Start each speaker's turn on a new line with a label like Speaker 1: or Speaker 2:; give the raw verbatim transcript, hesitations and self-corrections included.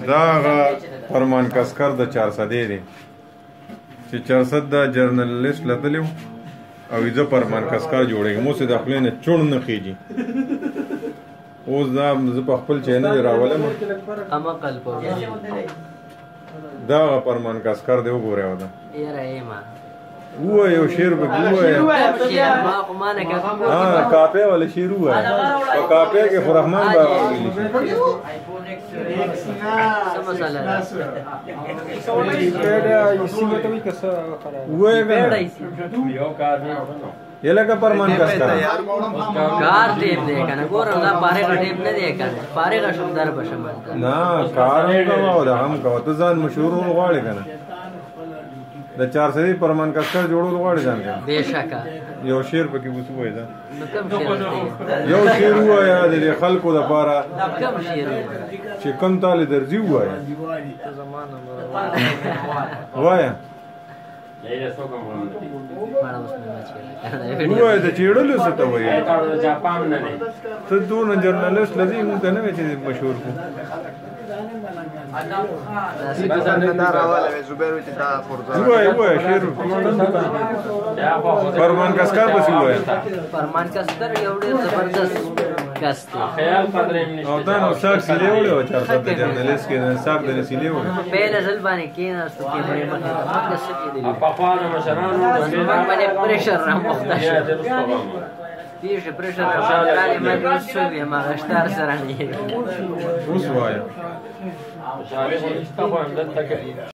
Speaker 1: دا هغه فرمان کسکر د چارسدې دی چې چارسد د جرنالیست لتلی او زه فرمان کسکر جوړېږم اوس د خولې نه چوڼ نه خېږي اوس دا زه په خپل چینل راولم دا هغه فرمان کسکر دی وګورئ او دا ووایه یو شعر پکې ووایه ها کاپی والا شعر ووایه په کاپی کې خو رحمان بابا ویلي ووایه که نه یہ لکه فرمان کسکر
Speaker 2: کار ټیپ دی کنه ګورم دا پارېغه ټیپ نه دی کنه پارېغه شم در بشم
Speaker 1: نه کار هم کوه او دا هم کوه ته ځان مشهور غواړې کنه د چارسدې فرمان کسکر جوړول غواړې ځان کنه
Speaker 2: بېشکه
Speaker 1: یو شعر پکې اوس ووایه دا
Speaker 2: نو کوم شعر
Speaker 1: یو شعر ووایه د دې خلکو دپاره
Speaker 2: کوم شعر
Speaker 1: چې کوم تاله درځي ووایه ووایه ووایه د چېړلو څه ته وایي ته دونه جرنالیست لرې مونږ ته نه وایې چې مشهور کړو ووایه ووایه شعر فرمان کسکر پسې ووایه
Speaker 2: فرمان کسکر یو ډېر زبردست کس دی
Speaker 1: او دا نو ساک سیلې وړی وه چارسد د جرنالیست کې ساک د نه سیلې وړی
Speaker 2: پهله ځل باندې کېناستو کیمرې مخې ته موږ څه کېدلي موږ باندې پرېشر رامخته شو پیښې پرېشر رامخته رالې ما دې اوس څه ویم هغه شتار سره نه
Speaker 1: اوس وایه